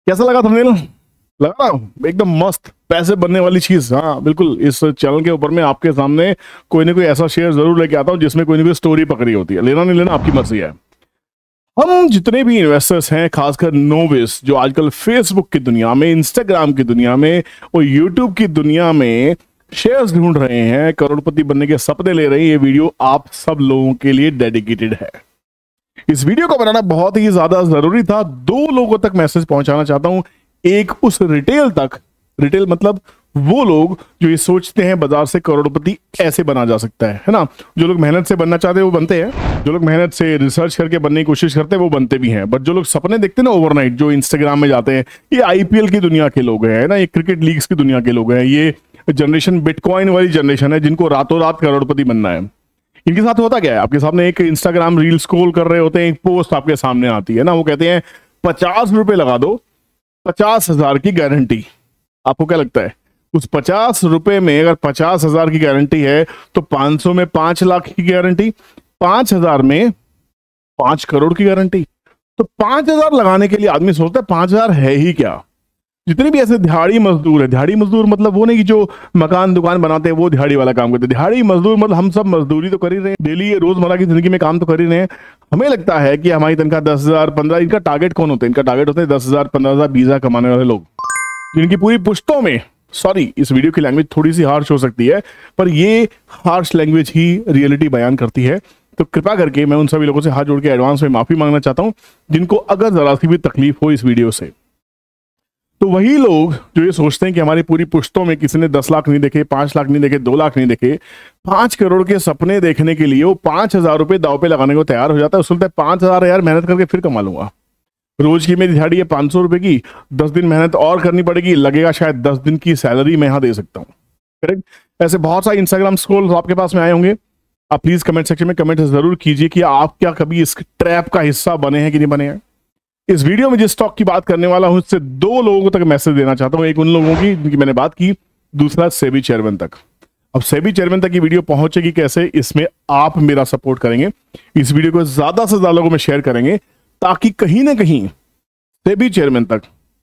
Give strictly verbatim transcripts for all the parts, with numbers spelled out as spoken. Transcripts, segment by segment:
कैसा लगा थंबनेल? लगा ना एकदम मस्त पैसे बनने वाली चीज। हाँ बिल्कुल, इस चैनल के ऊपर मैं आपके सामने कोई ना कोई ऐसा शेयर जरूर लेके आता हूँ जिसमें कोई ना कोई स्टोरी पकड़ी होती है। लेना नहीं लेना आपकी मर्जी है। हम जितने भी इन्वेस्टर्स हैं, खासकर नोविस जो आजकल फेसबुक की दुनिया में, इंस्टाग्राम की दुनिया में और यूट्यूब की दुनिया में शेयर्स ढूंढ रहे हैं, करोड़पति बनने के सपने ले रहे हैं, ये वीडियो आप सब लोगों के लिए डेडिकेटेड है। इस वीडियो को बनाना बहुत ही ज्यादा जरूरी था। दो लोगों तक मैसेज पहुंचाना चाहता हूं। एक उस रिटेल तक, रिटेल मतलब वो लोग जो ये सोचते हैं बाजार से करोड़पति ऐसे बना जा सकता है, है ना। जो लोग मेहनत से बनना चाहते हैं वो बनते हैं, जो लोग मेहनत से रिसर्च करके बनने की कोशिश करते हैं वो बनते भी हैं। बट जो लोग सपने देखते हैं ना ओवरनाइट, जो इंस्टाग्राम में जाते हैं, ये आईपीएल की दुनिया के लोग हैं ना, ये क्रिकेट लीग्स की दुनिया के लोग हैं, ये जनरेशन बिटकॉइन वाली जनरेशन है जिनको रातों रात करोड़पति बनना है। इनके साथ होता क्या है, आपके सामने एक इंस्टाग्राम रील स्क्रॉल कर रहे होते हैं, एक पोस्ट आपके सामने आती है ना, वो कहते हैं पचास रुपए लगा दो, पचास हजार की गारंटी। आपको क्या लगता है उस पचास रुपए में अगर पचास हजार की गारंटी है तो पांच सौ में पांच लाख की गारंटी, पांच हजार में पांच करोड़ की गारंटी। तो पांच हजार लगाने के लिए आदमी सोचता है पांच हजार है ही क्या। जितने भी ऐसे दिहाड़ी मजदूर है, दिहाड़ी मजदूर मतलब वो नहीं कि जो मकान दुकान बनाते हैं वो दिहाड़ी वाला काम करते हैं। दिहाड़ी मजदूर मतलब हम सब मजदूरी तो कर ही रहे हैं, डेली रोजमर्रा की जिंदगी में काम तो कर ही रहे हैं। हमें लगता है कि हमारी तनख्वाह दस हजार पंद्रह, इनका टारगेट कौन होता है? इनका टारगेट होता है दस हजार पंद्रह हजार बीस हजार कमाने वाले लोग, जिनकी पूरी पुश्तों में, सॉरी इस वीडियो की लैंग्वेज थोड़ी सी हार्श हो सकती है पर ये हार्श लैंग्वेज ही रियलिटी बयान करती है। तो कृपा करके मैं उन सभी लोगों से हाथ जोड़ के एडवांस में माफी मांगना चाहता हूं जिनको अगर जरा सी भी तकलीफ हो इस वीडियो से। तो वही लोग जो ये सोचते हैं कि हमारी पूरी पुश्तों में किसी ने दस लाख नहीं देखे, पांच लाख नहीं देखे, दो लाख नहीं देखे, पांच करोड़ के सपने देखने के लिए वो पांच हजार रुपए दाव पे लगाने को तैयार हो जाता है। सोचता है पांच हजार यार मेहनत करके फिर कमा लूंगा, रोज की मेरी दिहाड़ी है पांच सौ रुपए की, दस दिन मेहनत और करनी पड़ेगी, लगेगा शायद दस दिन की सैलरी मैं यहां दे सकता हूं। करेक्ट? ऐसे बहुत सारे इंस्टाग्राम स्क्रॉल्स आपके पास में आए होंगे। आप प्लीज कमेंट सेक्शन में कमेंट जरूर कीजिए कि आप क्या कभी इस ट्रैप का हिस्सा बने हैं कि नहीं बने हैं। इस वीडियो में जिस स्टॉक की बात करने वाला हूं उससे दो लोगों तक मैसेज देना चाहता हूं। एक उन लोगों की जिनकी मैंने बात की, दूसरा सेबी चेयरमैन तक। अब सेबी चेयरमैन तक की वीडियो पहुंचेगी कैसे, इसमें आप मेरा सपोर्ट करेंगे, इस वीडियो को ज्यादा से ज्यादा लोगों में शेयर करेंगे ताकि कहीं ना कहीं सेबी चेयरमैन तक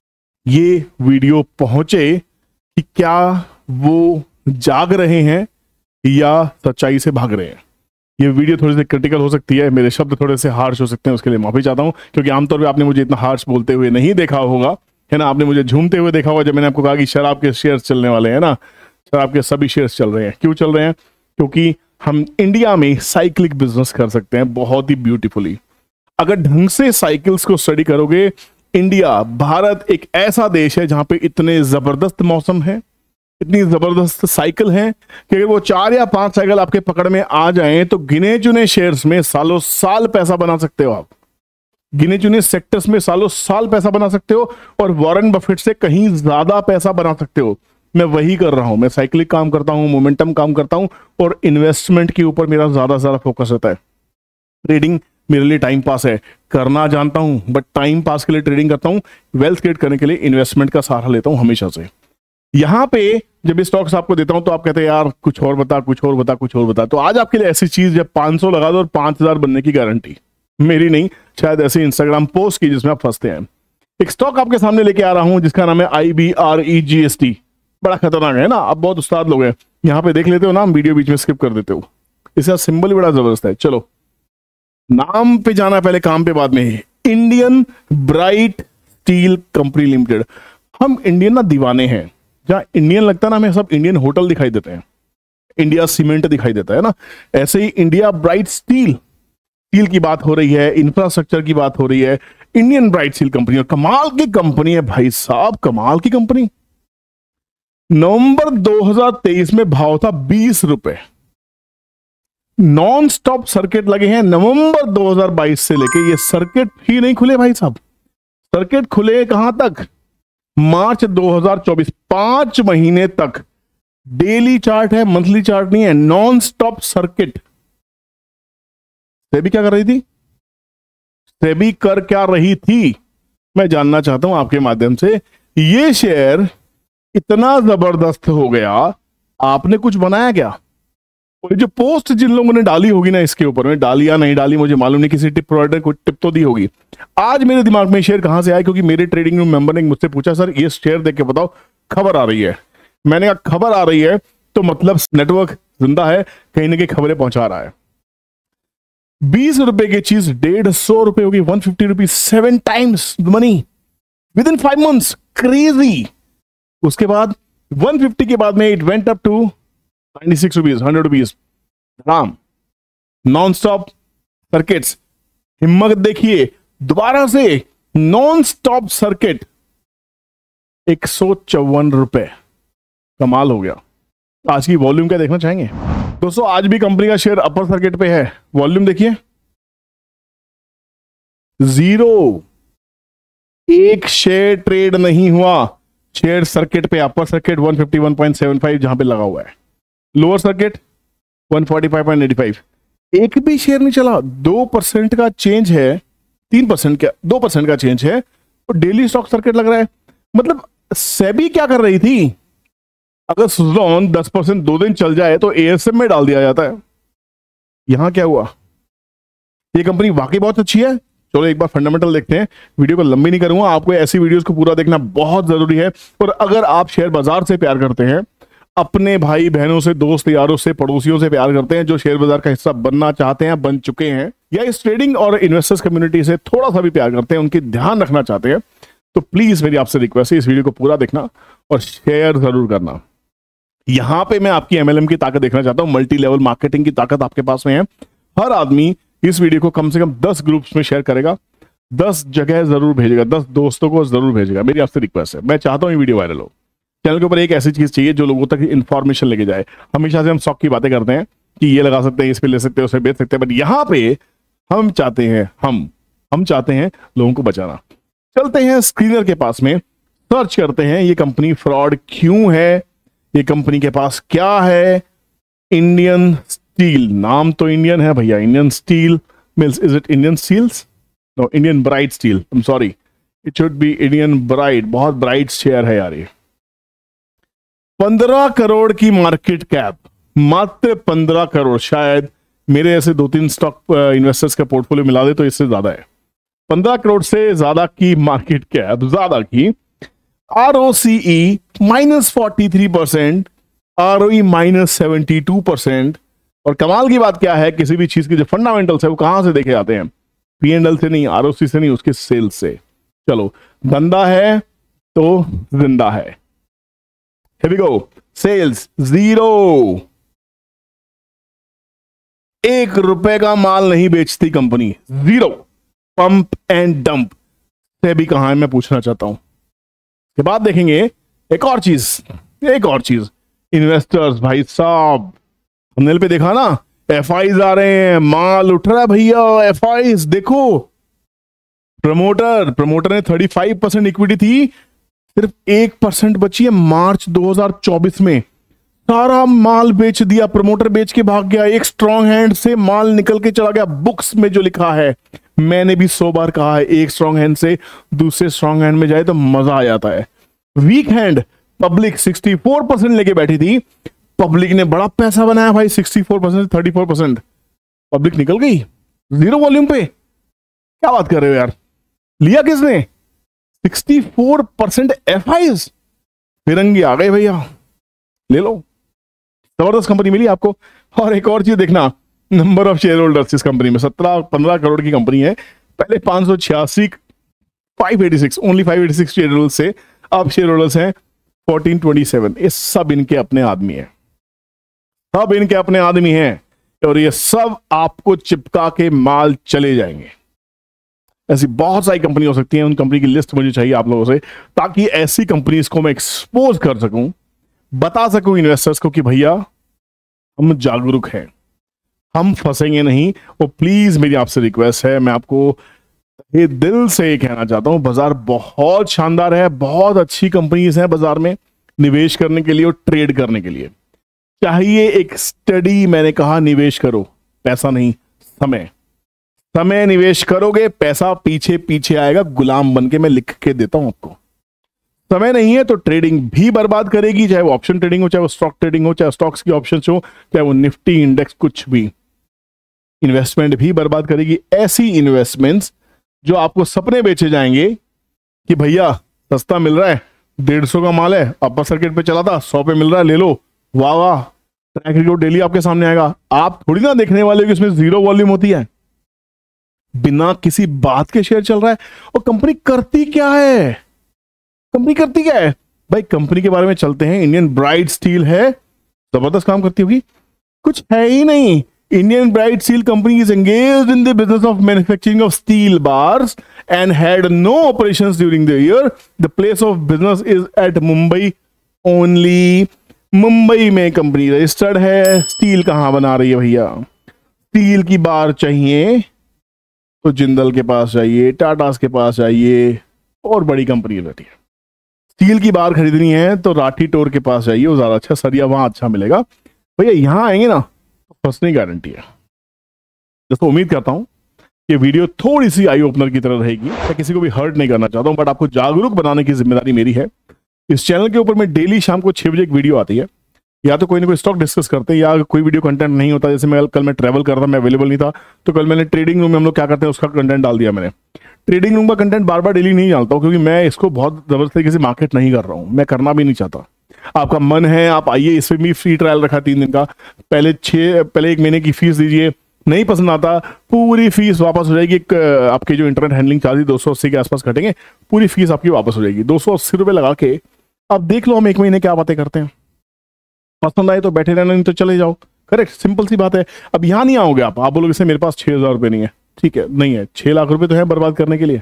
ये वीडियो पहुंचे कि क्या वो जाग रहे हैं या सच्चाई से भाग रहे हैं। ये वीडियो थोड़ी सी क्रिटिकल हो सकती है, मेरे शब्द थोड़े से हार्श हो सकते हैं, उसके लिए माफी चाहता हूं क्योंकि आमतौर पे आपने मुझे इतना हार्श बोलते हुए नहीं देखा होगा, है ना। आपने मुझे झूमते हुए देखा होगा जब मैंने आपको कहा कि शराब के शेयर्स चलने वाले हैं ना। शराब के सभी शेयर्स चल रहे हैं। क्यों चल रहे हैं? क्योंकि हम इंडिया में साइक्लिक बिजनेस कर सकते हैं बहुत ही ब्यूटीफुली। अगर ढंग से साइकिल्स को स्टडी करोगे, इंडिया, भारत एक ऐसा देश है जहां पे इतने जबरदस्त मौसम है, इतनी जबरदस्त साइकिल है कि अगर वो चार या पांच साइकिल आपके पकड़ में आ जाएं तो गिने चुने शेयर्स में सालों साल पैसा बना सकते हो आप। गिने चुने सेक्टर्स में सालों साल पैसा बना सकते हो और वॉरेन बफेट से कहीं ज्यादा पैसा बना सकते हो। मैं वही कर रहा हूं, मैं साइक्लिक काम करता हूं, मोमेंटम काम करता हूं और इन्वेस्टमेंट के ऊपर मेरा ज्यादा ज्यादा फोकस रहता है। ट्रेडिंग मेरे लिए टाइम पास है, करना जानता हूं बट टाइम पास के लिए ट्रेडिंग करता हूं, वेल्थ क्रिएट करने के लिए इन्वेस्टमेंट का सहारा लेता हूं हमेशा से। यहां पे जब स्टॉक्स आपको देता हूं तो आप कहते हैं यार कुछ और बता, कुछ और बता, कुछ और बता। तो आज आपके लिए ऐसी चीज जब पांच सौ लगा दो और पांच हजार बनने की गारंटी, मेरी नहीं, शायद ऐसे इंस्टाग्राम पोस्ट की जिसमें आप फंसते हैं। एक स्टॉक आपके सामने लेके आ रहा हूं जिसका नाम है I B R E G S T. बड़ा खतरनाक है ना, आप बहुत उस्ताद लोग हैं, यहां पे देख लेते हो ना, वीडियो बीच में स्किप कर देते हो। इसका सिंबल ही बड़ा जबरदस्त है। चलो नाम पे जाना पहले, काम पे बाद में। Indian bright steel company limited. हम इंडियन ना दीवाने हैं, जहां इंडियन लगता है ना हमें सब इंडियन होटल दिखाई देते हैं, इंडिया सीमेंट दिखाई देता है ना। ऐसे ही इंडिया ब्राइट स्टील, स्टील की बात हो रही है, इंफ्रास्ट्रक्चर की बात हो रही है, इंडियन ब्राइट स्टील कंपनी। और कमाल की कंपनी है भाई साहब, कमाल की कंपनी। नवंबर दो हज़ार तेईस में भाव था बीस रुपए। नॉन स्टॉप सर्किट लगे हैं नवंबर दो हज़ार बाईस से लेके, ये सर्किट ही नहीं खुले भाई साहब। सर्किट खुले कहां तक? मार्च दो हज़ार चौबीस, पांच महीने तक डेली चार्ट है, मंथली चार्ट नहीं है, नॉन स्टॉप सर्किट। सेबी क्या कर रही थी? सेबी कर क्या रही थी मैं जानना चाहता हूं आपके माध्यम से। ये शेयर इतना जबरदस्त हो गया, आपने कुछ बनाया क्या? और जो पोस्ट जिन लोगों ने डाली होगी ना इसके ऊपर में, डाली या नहीं डाली मुझे मालूम नहीं, किसी टिप प्रोवाइडर को टिप तो दी होगी। आज मेरे दिमाग में शेयर कहां से आया, क्योंकि मेरे ट्रेडिंग रूम मेंबर ने मुझसे पूछा सर ये शेयर देख के बताओ, खबर आ रही है। मैंने कहा खबर आ रही है तो मतलब नेटवर्क जिंदा है, कहीं ना कहीं खबरें पहुंचा रहा है। बीस रुपए की चीज डेढ़ सौ रुपए होगी, one fifty rupees, seven times money within five months, crazy. उसके बाद वन फिफ्टी के बाद में it went up to ninety six rupees, hundred rupees, राम नॉन स्टॉप सर्किट्स। हिम्मत देखिए, दोबारा से नॉन स्टॉप सर्किट एक सौ चौवन रुपए, कमाल हो गया। आज की वॉल्यूम क्या देखना चाहेंगे दोस्तों? आज भी कंपनी का शेयर अपर सर्किट पे है, वॉल्यूम देखिए जीरो, एक शेयर ट्रेड नहीं हुआ। शेयर सर्किट पे upper circuit one fifty one point seven five जहां पे लगा हुआ है, lower circuit one forty five point eighty five, एक भी शेयर नहीं चला। दो परसेंट का चेंज है, तीन परसेंट का, दो परसेंट का चेंज है और डेली स्टॉक सर्किट लग रहा है। मतलब सेबी क्या कर रही थी, अगर सुजलॉन दस परसेंट दो दिन चल जाए तो एएसएम में डाल दिया जाता है। यहां क्या हुआ? ये कंपनी वाकई बहुत अच्छी है। चलो एक बार फंडामेंटल देखते हैं, वीडियो को लंबी नहीं करूंगा, आपको ऐसी वीडियोस को पूरा देखना बहुत जरूरी है। और अगर आप शेयर बाजार से प्यार करते हैं, अपने भाई बहनों से, दोस्त यारों से, पड़ोसियों से प्यार करते हैं, जो शेयर बाजार का हिस्सा बनना चाहते हैं, बन चुके हैं, या इस ट्रेडिंग और इन्वेस्टर्स कम्युनिटी से थोड़ा सा भी प्यार करते हैं, उनकी ध्यान रखना चाहते हैं, तो प्लीज मेरी आपसे रिक्वेस्ट है इस वीडियो को पूरा देखना और शेयर जरूर करना। यहां पे मैं आपकी एमएलएम की ताकत देखना चाहता हूं, मल्टी लेवल मार्केटिंग की ताकत आपके पास में है। हर आदमी इस वीडियो को कम से कम दस ग्रुप्स में शेयर करेगा, दस जगह जरूर भेजेगा, दस दोस्तों को जरूर भेजेगा, मेरी आपसे रिक्वेस्ट है। मैं चाहता हूं ये वीडियो वायरल हो। चैनल के ऊपर एक ऐसी चीज चाहिए जो लोगों तक इंफॉर्मेशन लेके जाए। हमेशा से हम स्टॉक की बातें करते हैं कि ये लगा सकते हैं, इस पे ले सकते हैं, उसे बेच सकते हैं, बट यहां पे हम चाहते हैं हम हम चाहते हैं लोगों को बचाना। चलते हैं स्क्रीनर के पास में, सर्च करते हैं ये कंपनी फ्रॉड क्यों है, ये कंपनी के पास क्या है। इंडियन स्टील, नाम तो इंडियन है भैया, Indian steel mills, is it Indian steels? No, Indian bright steel, I am sorry, it should be Indian bright. बहुत ब्राइट शेयर है यार ये। पंद्रह करोड़ की मार्केट कैप, मात्र पंद्रह करोड़। शायद मेरे ऐसे दो तीन स्टॉक इन्वेस्टर्स का पोर्टफोलियो मिला दे तो इससे ज्यादा है। पंद्रह करोड़ से ज्यादा की मार्केट कैप, ज्यादा की। R O C E minus forty three percent, R O E minus seventy two percent. और कमाल की बात क्या है, किसी भी चीज के जो फंडामेंटल्स है वो कहां से देखे जाते हैं? पी एंड एल से नहीं, आर ओ सी से नहीं, उसके सेल्स से। चलो, धंधा है तो जिंदा है। Here we go. Sales zero, एक रुपए का माल नहीं बेचती कंपनी, जीरो। पंप एंड डंप से भी कहां है मैं पूछना चाहता हूं। के बाद देखेंगे एक और चीज, एक और चीज इन्वेस्टर्स भाई साहब, थंबनेल पे देखा ना, एफ आईज आ रहे हैं, माल उठ रहा है भैया, एफ आईज देखो। प्रमोटर प्रमोटर ने थर्टी फाइव परसेंट इक्विटी थी, सिर्फ एक परसेंट बची है मार्च दो हज़ार चौबीस में। सारा माल बेच दिया, प्रमोटर बेच के भाग गया, एक स्ट्रॉन्ग हैंड से माल निकल के चला गया। बुक्स में जो लिखा है, मैंने भी सौ बार कहा है, एक स्ट्रॉन्ग हैंड से दूसरे स्ट्रॉन्ग हैंड में जाए तो मजा आ जाता है। Weak hand public sixty four percent लेके बैठी थी, पब्लिक ने बड़ा पैसा बनाया भाई, sixty four percent thirty four percent public निकल गई जीरो वॉल्यूम पे। क्या बात कर रहे हो यार, लिया किसने? Sixty four percent F Is, फिरंगी आ गए भैया, ले लो। जबरदस्त कंपनी मिली आपको। और एक और चीज देखना, नंबर ऑफ शेयर होल्डर्स इस कंपनी में सत्रह पंद्रह करोड़ की कंपनी है। पहले पांच सौ छियासी five eighty six only five eighty six shareholders से, अब शेयर होल्डर्स हैं फोर्टीन ट्वेंटी सेवन। ये सब इनके अपने आदमी हैं, सब इनके अपने आदमी हैं, और ये सब आपको चिपका के माल चले जाएंगे। ऐसी बहुत सारी कंपनी हो सकती है, उन कंपनी की लिस्ट मुझे चाहिए आप लोगों से, ताकि ऐसी कंपनीज को मैं एक्सपोज कर सकूं, बता सकूं इन्वेस्टर्स को कि भैया हम जागरूक हैं, हम फंसेंगे नहीं। और प्लीज मेरी आपसे रिक्वेस्ट है, मैं आपको ये दिल से कहना चाहता हूं, बाजार बहुत शानदार है, बहुत अच्छी कंपनीज हैं बाजार में निवेश करने के लिए और ट्रेड करने के लिए। चाहिए एक स्टडी, मैंने कहा निवेश करो, पैसा नहीं समय, समय निवेश करोगे पैसा पीछे पीछे आएगा, गुलाम बन के मैं लिख के देता हूं आपको। समय नहीं है तो ट्रेडिंग भी बर्बाद करेगी, चाहे वो ऑप्शन ट्रेडिंग हो, चाहे वो स्टॉक ट्रेडिंग हो, चाहे स्टॉक्स की ऑप्शन हो, चाहे वो निफ्टी इंडेक्स, कुछ भी। इन्वेस्टमेंट भी बर्बाद करेगी। ऐसी इन्वेस्टमेंट्स जो आपको सपने बेचे जाएंगे कि भैया सस्ता मिल रहा है, डेढ़ सौ का माल है, अपर सर्किट पे चला था, सौ पे मिल रहा है, ले लो, वाह वाह, ट्रैक रिकॉर्ड डेली आपके सामने आएगा। आप थोड़ी ना देखने वाले कि इसमें जीरो वॉल्यूम होती है, बिना किसी बात के शेयर चल रहा है। और कंपनी करती क्या है, कंपनी करती क्या है भाई, कंपनी के बारे में चलते हैं। इंडियन ब्राइट स्टील है, जबरदस्त काम करती होगी, कुछ है ही नहीं। Indian Bright Steel Company is engaged in the business of manufacturing of steel bars and had no operations during the year. The place of business is at Mumbai only. Mumbai में company registered है। Steel कहां बना रही है भैया, steel की बार चाहिए तो जिंदल के पास जाइए, टाटास के पास जाइए, और बड़ी कंपनी बैठी है। स्टील की बार खरीदनी है तो राठी टोर के पास जाइए, वो ज्यादा अच्छा, सरिया वहां अच्छा मिलेगा। भैया यहां आएंगे ना फंसने की गारंटी है। दोस्तों उम्मीद करता हूं कि वीडियो थोड़ी सी आई ओपनर की तरह रहेगी। मैं किसी को भी हर्ट नहीं करना चाहता हूं, बट आपको जागरूक बनाने की जिम्मेदारी मेरी है। इस चैनल के ऊपर में डेली शाम को छह बजे एक वीडियो आती है, या तो कोई ना कोई स्टॉक डिस्कस करते हैं, या कोई वीडियो कंटेंट नहीं होता। जैसे मैं कल मैं ट्रैवल कर रहा था, मैं अवेलेबल नहीं था, तो कल मैंने ट्रेडिंग रूम में हम लोग क्या करते हैं उसका कंटेंट डाल दिया मैंने। ट्रेडिंग रूम का कंटेंट बार बार डेली नहीं डालता हूँ, क्योंकि मैं इसको बहुत जबरदस्त तरीके से मार्केट नहीं कर रहा हूँ, मैं करना भी नहीं चाहता। आपका मन है आप आइए, इसमें भी फ्री ट्रायल रखा तीन दिन का, पहले छः पहले एक महीने की फीस दीजिए, नहीं पसंद आता पूरी फीस वापस हो जाएगी। एक आपके जो इंटरनेट हैंडलिंग चार्ज दो सौ अस्सी के आसपास घटेंगे, पूरी फीस आपकी वापस हो जाएगी। दो सौ अस्सी रुपये लगा के आप देख लो हम एक महीने क्या बातें करते हैं। पसंद आए तो बैठे रहना, नहीं तो चले जाओ। करेक्ट, सिंपल सी बात है। अब यहाँ नहीं आओगे आप आप बोलोगे मेरे पास छह हजार रुपये नहीं है, ठीक है, नहीं है, छह लाख रुपए तो है बर्बाद करने के लिए,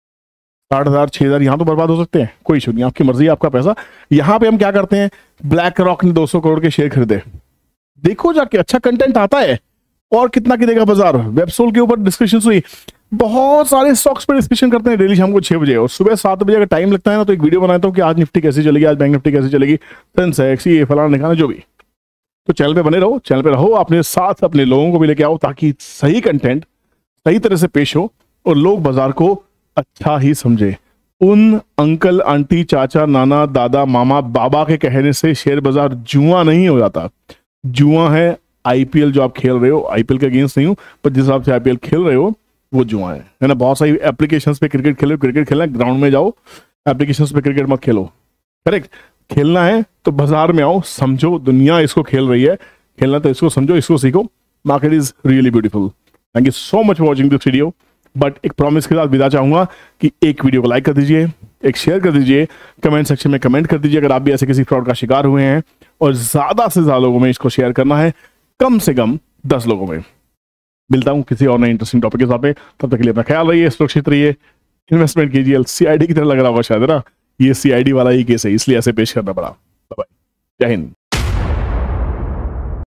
साठ हजार छह हजार यहाँ तो बर्बाद हो सकते हैं, कोई इशू नहीं, आपकी मर्जी है, आपका पैसा। यहाँ पे हम क्या करते हैं, ब्लैक रॉक ने दो सौ करोड़ के शेयर खरीदे, देखो जाके अच्छा कंटेंट आता है, और कितना की देगा बाजार। वेबसोल के ऊपर डिस्कशन हुई, बहुत सारे स्टॉक्स पर डिस्कशन करते हैं डेली शाम को छह बजे, और सुबह सात बजे अगर टाइम लगता है ना तो एक वीडियो बनाता हूँ कि आज निफ्टी कैसी चलेगी, आज बैंक निफ्टी कैसी चलेगी, सेंसेक्स ये फलाना निकालना जो भी। तो चैनल पे बने रहो, चैनल पे रहो, अपने साथ अपने लोगों को भी लेके आओ, ताकि सही कंटेंट सही तरह से पेश हो और लोग बाजार को अच्छा ही समझे। उन अंकल आंटी चाचा नाना दादा मामा बाबा के कहने से शेयर बाजार जुआ नहीं हो जाता। जुआ है आईपीएल जो आप खेल रहे हो, आईपीएल के अगेंस्ट नहीं हूं, पर जिस हिसाब से आईपीएल खेल रहे हो वो जुआ है, है ना। बहुत सारी एप्लीकेशंस पे क्रिकेट खेलो, क्रिकेट खेलना है ग्राउंड में जाओ, एप्लीकेशंस पे क्रिकेट मत खेलो। करेक्ट, खेलना है तो बाजार में आओ, समझो दुनिया इसको खेल रही है, खेलना तो इसको समझो, इसको सीखो। Market is really beautiful. Thank you so much for watching this video. But एक प्रॉमिस के साथ विदा चाहूंगा कि एक वीडियो को लाइक कर दीजिए, एक शेयर कर दीजिए, कमेंट सेक्शन में कमेंट कर दीजिए अगर आप भी ऐसे किसी फ्रॉड का शिकार हुए हैं, और ज्यादा से ज्यादा लोगों में इसको शेयर करना है, कम से कम दस लोगों में। मिलता हूं किसी और नए इंटरेस्टिंग टॉपिक के साथ में, तब तक के लिए अपना ख्याल रहिए, सुरक्षित रहिए, इन्वेस्टमेंट कीजिए। सीआईडी की तरह लग रहा होगा शायद, है ना, ये सीआईडी वाला ही केस है, इसलिए ऐसे पेश करना पड़ा। बाय, जय हिंद।